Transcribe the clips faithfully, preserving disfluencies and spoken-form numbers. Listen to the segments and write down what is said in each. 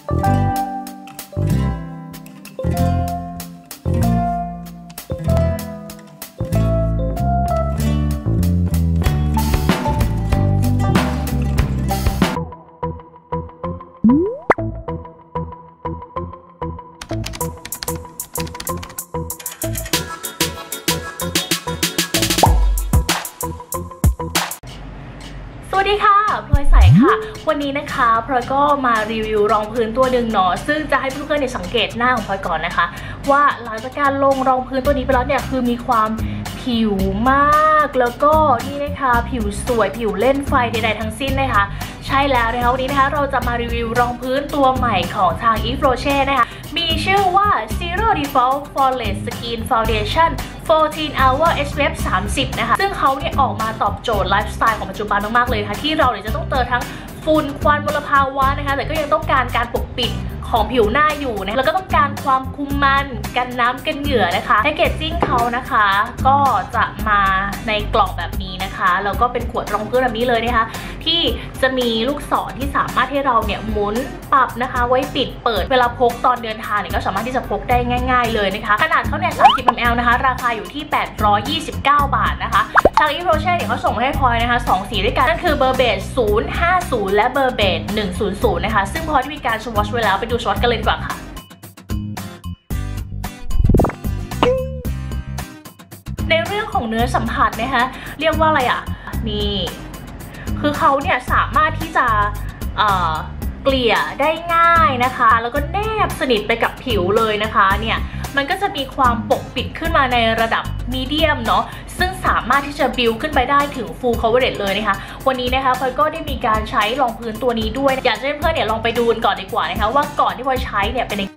สวัสดีค่ะพลอยใสค่ะวันนี้นะคะพลอยก็มารีวิวรองพื้นตัวหนึ่งเนาะซึ่งจะให้เพื่อนๆเนี่ยสังเกตหน้าของพลอยก่อนนะคะว่าหลังจากการลงรองพื้นตัวนี้ไปแล้วเนี่ยคือมีความผิวมากแล้วก็นี่นะคะผิวสวยผิวเล่นไฟใดๆทั้งสิ้นนะคะใช่แล้วนะคะวันนี้นะคะเราจะมารีวิวรองพื้นตัวใหม่ของทาง Yves Rocher นะคะมีชื่อว่า Zero Default Flawless Skin Foundation fourteen hour เอส พี เอฟ สามสิบนะคะซึ่งเขาเนี่ยออกมาตอบโจทย์ไลฟ์สไตล์ของปัจจุบันมากๆเลยนะคะที่เราเนี่ยจะต้องเจอทั้งฝุ่นควันมลภาวะนะคะแต่ก็ยังต้องการการปกปิดของผิวหน้าอยู่นะแล้วก็ต้องการความคุมมันกันน้ำกันเหงื่อนะคะแพคเกจจิ้งเขานะคะก็จะมาในกล่องแบบนี้นะคะแล้วก็เป็นขวดรองพื้นแบบนี้เลยนะคะที่จะมีลูกศรที่สามารถให้เราเนี่ยหมุนปรับนะคะไว้ปิดเปิดเวลาพกตอนเดินทางเนี่ยก็สามารถที่จะพกได้ง่ายๆเลยนะคะขนาดเขาเนี่ยสามสิบมิลลิลิตรนะคะราคาอยู่ที่แปดร้อยยี่สิบเก้าบาทนะคะทาง Yves Rocher เนี่ยเขาส่งมาให้พลอยนะคะสองสีด้วยกันนั่นคือเบอร์เบจศูนย์ห้าศูนย์และเบอร์เบจหนึ่งศูนย์ศูนย์นะคะซึ่งพลอยที่มีการสวอชไว้แล้วไปดูสวอชกันเลยดีกว่าค่ะในเรื่องของเนื้อสัมผัสนะคะเรียกว่าอะไรอ่ะนี่คือเขาเนี่ยสามารถที่จะเอ่อเกลี่ยได้ง่ายนะคะแล้วก็แนบสนิทไปกับผิวเลยนะคะเนี่ยมันก็จะมีความปกปิดขึ้นมาในระดับมีเดียมเนาะซึ่งสามารถที่จะบิวขึ้นไปได้ถึง full coverage เลยนะคะวันนี้นะคะพลอยก็ได้มีการใช้รองพื้นตัวนี้ด้วยอยากให้เพื่อนๆเนี่ยลองไปดูกันก่อนดีกว่านะคะว่าก่อนที่พลอยใช้เนี่ยเป็น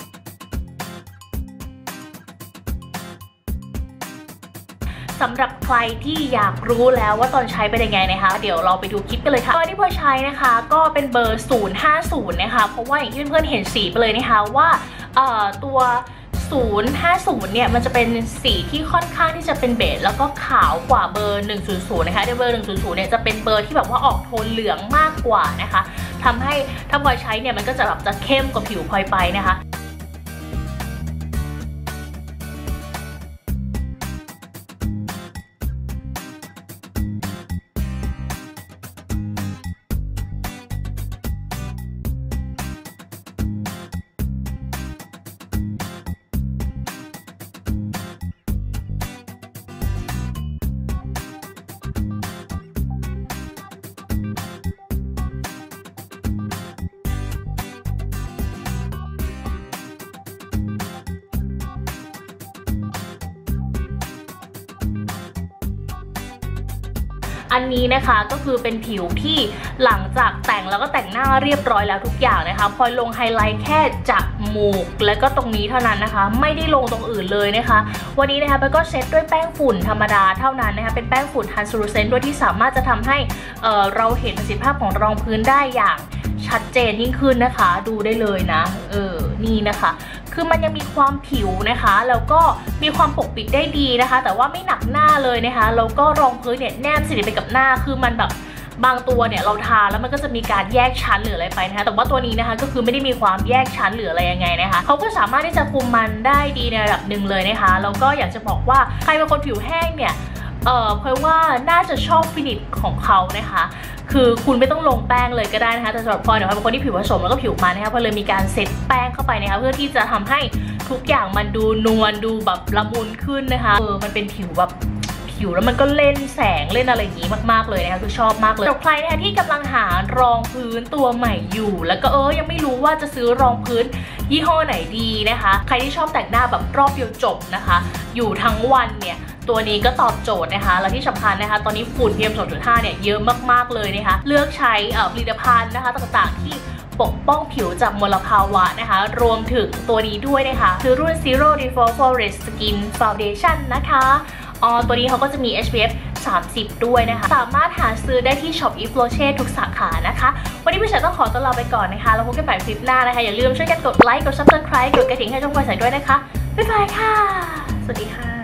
สำหรับใครที่อยากรู้แล้วว่าตอนใช้เป็นยังไงนะคะเดี๋ยวเราไปดูคลิปกันเลยค่ะตัวที่พลอยใช้นะคะก็เป็นเบอร์ศูนย์ห้าศูนย์นะคะเพราะว่าอย่างที่เพื่อนๆเห็นสีไปเลยนะคะว่าเอ่อตัวศูนย์ห้าศูนย์เนี่ยมันจะเป็นสีที่ค่อนข้างที่จะเป็นเบจแล้วก็ขาวกว่าเบอร์หนึ่งศูนย์ศูนย์นะคะในเบอร์หนึ่งศูนย์ศูนย์เนี่ยจะเป็นเบอร์ที่แบบว่าออกโทนเหลืองมากกว่านะคะทำให้ถ้าพลอยใช้เนี่ยมันก็จะแบบจะเข้มกว่าผิวพลอยไปนะคะอันนี้นะคะก็คือเป็นผิวที่หลังจากแต่งแล้วก็แต่งหน้าเรียบร้อยแล้วทุกอย่างนะคะพลอยลงไฮไลท์แค่จมูกและก็ตรงนี้เท่านั้นนะคะไม่ได้ลงตรงอื่นเลยนะคะวันนี้นะคะพลอยก็เซตด้วยแป้งฝุ่นธรรมดาเท่านั้นนะคะเป็นแป้งฝุ่น translucent ด้วยที่สามารถจะทำให้เอ่อเราเห็นประสิทธิภาพของรองพื้นได้อย่างชัดเจนยิ่งขึ้นนะคะดูได้เลยนะเออนี่นะคะคือมันยังมีความผิวนะคะแล้วก็มีความปกปิดได้ดีนะคะแต่ว่าไม่หนักหน้าเลยนะคะแล้วก็รองพื้นเนี่ยแนบสนิทไปกับหน้าคือมันแบบบางตัวเนี่ยเราทาแล้วมันก็จะมีการแยกชั้นหรืออะไรไปนะคะแต่ว่าตัวนี้นะคะก็คือไม่ได้มีความแยกชั้นหรืออะไรยังไงนะคะเขาก็สามารถที่จะคุมมันได้ดีในระดับหนึ่งเลยนะคะแล้วก็อยากจะบอกว่าใครเป็นคนผิวแห้งเนี่ยเอ่อเพราะว่าน่าจะชอบฟินิชของเขานะคะคือคุณไม่ต้องลงแป้งเลยก็ได้นะคะแต่สำหรับพลอยเนี่ยเป็นคนที่ผิวผสมแล้วก็ผิวมันนะคะพลอยเลยมีการเซตแป้งเข้าไปนะคะเพื่อที่จะทำให้ทุกอย่างมันดูนวลดูแบบละมุนขึ้นนะคะเออมันเป็นผิวแบบผิวแล้วมันก็เล่นแสงเล่นอะไรอย่างนี้มากๆเลยนะคะคือชอบมากเลยสำหรับใครนะคะที่กำลังหารองพื้นตัวใหม่อยู่แล้วก็เออยังไม่รู้ว่าจะซื้อรองพื้นยี่ห้อไหนดีนะคะใครที่ชอบแต่งหน้าแบบรอบเดียวจบนะคะอยู่ทั้งวันเนี่ยตัวนี้ก็ตอบโจทย์นะคะและที่สำคัญนะคะตอนนี้ฝุ่น พี เอ็ม สองจุดห้า เนี่ยเยอะมากๆเลยนะคะเลือกใช้ผลิตภัณฑ์นะคะต่างๆที่ปกป้องผิวจากมลภาวะนะคะรวมถึงตัวนี้ด้วยนะคะคือรุ่น Zero Default Flawless Skin Foundation นะคะอ๋อตัวนี้เขาก็จะมี เอส พี เอฟ สามสิบด้วยนะคะสามารถหาซื้อได้ที่ช็อป Yves Rocher ทุกสาขานะคะวันนี้พี่ชายต้องขอตัวลาไปก่อนนะคะแล้วพบกันใหม่คลิปหน้านะคะอย่าลืมช่วยกันกดไลค์กด Subscribe กดกระดิ่งให้ช่องพลอยใสด้วยนะคะบ๊ายบายค่ะสวัสดีค่ะ